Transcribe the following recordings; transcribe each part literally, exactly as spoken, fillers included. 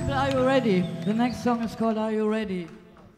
Are You Ready? The next song is called Are You Ready?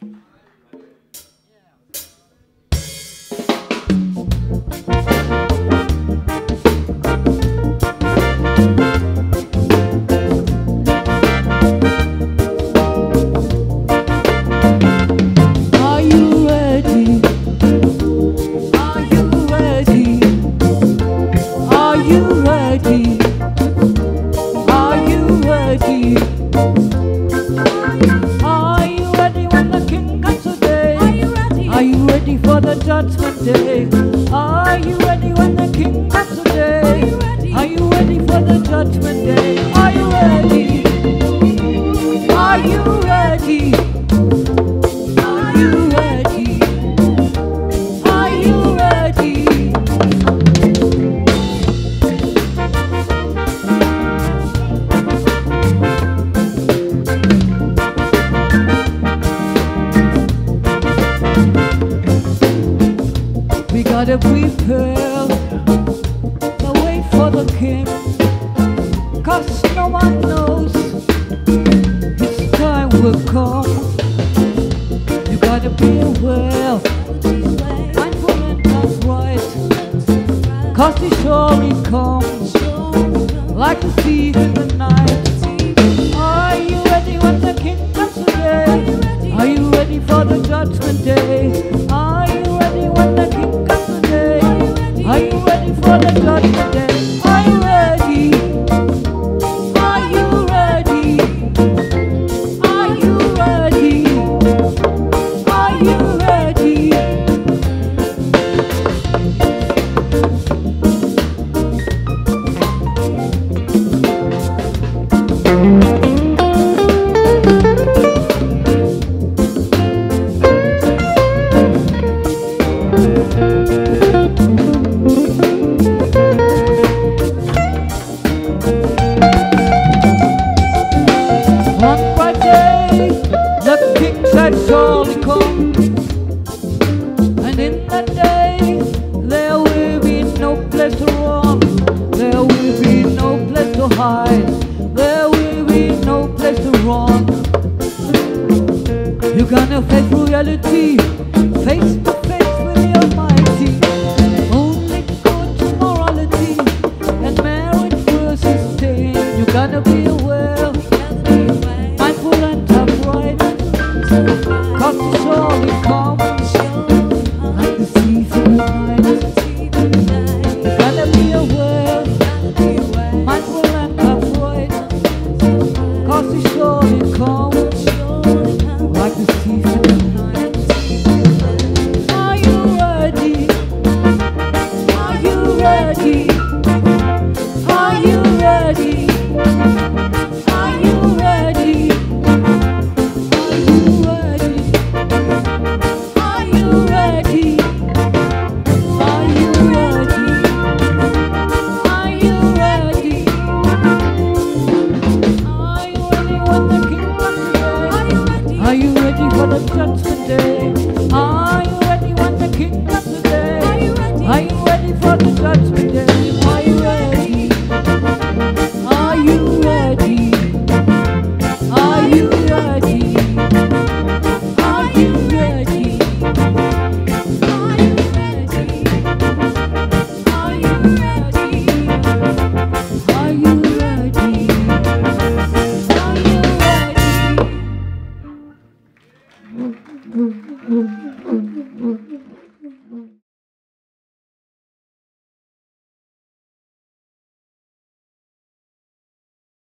Judgment Day. Are you ready when the King comes today? Are you ready for the Judgment Day? Are you ready? Are you ready? Are you ready? Are you ready? We gotta prepare the way for the King, 'cause no one knows his time will come. You gotta be aware, mindful and upright, 'cause he surely comes like a thief in the night. Are you ready when the King comes today? Are you ready for the Judgment Day? Are you ready when the King comes today? Are you ready for the Judgment Day? Are you ready? Are you ready? Are you ready? Are you ready? One bright day, the King said, surely come, and in that day there will be no place to run, there will be no place to hide, there will be no place to run. You're gonna face reality, face to face with the Almighty. Only good to morality and merit versus sin. You're gonna be aware, mindful and upright, 'cause he surely comes like the thief in the night. You gotta be aware, mindful and upright, 'cause he surely comes like the thief in the night. Are you ready? Are you ready? Are you ready? Are you ready? Are you ready? Are you ready? Are you ready? Are you ready when the King comes today? Are you ready for the Judgment Day? Are you ready when the King comes today? Are you ready for the Judgment Day? Are you ready? Are you ready? Are you ready? Are you ready? Are you ready? Are you ready? Are you ready? Are you ready?